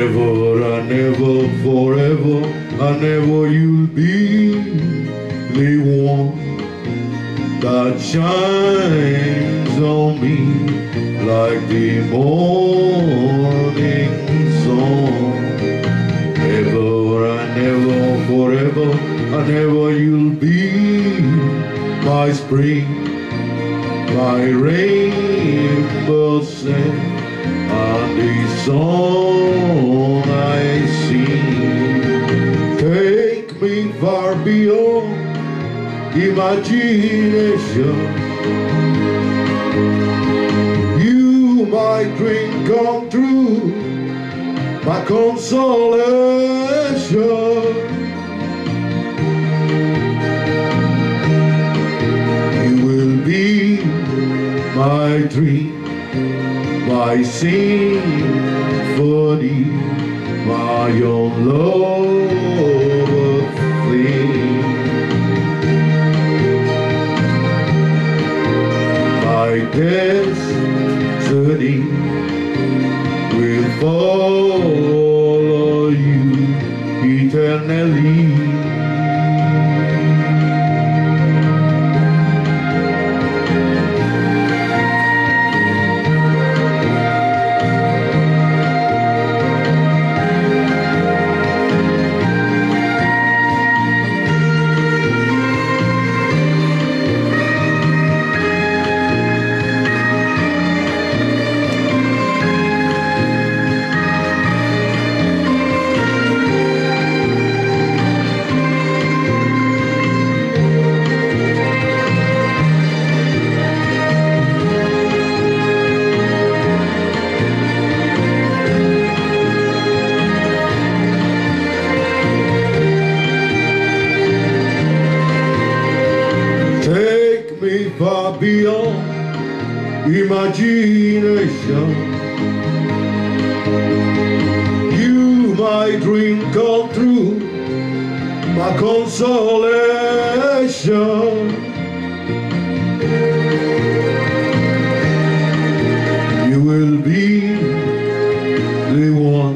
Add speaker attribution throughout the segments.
Speaker 1: Never and never, forever and ever you'll be the one that shines on me like the morning sun. Never and never, forever and ever you'll be my spring, my rainbow scent, and the song I sing. Take me far beyond imagination. You, my dream come true, my consolation. You will be my dream, my symphony, my own love thing. My destiny will follow you eternally. Take me far beyond imagination. You, my dream come true, my consolation. You will be the one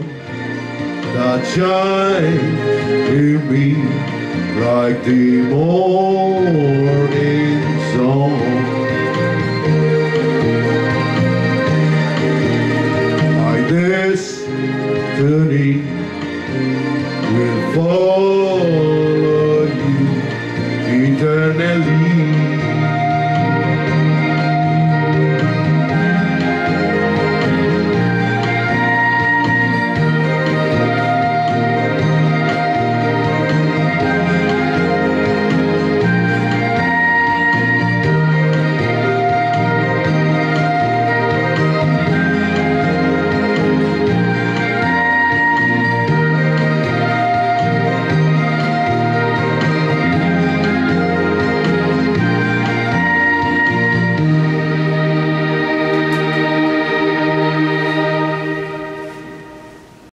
Speaker 1: that shines in me like the morning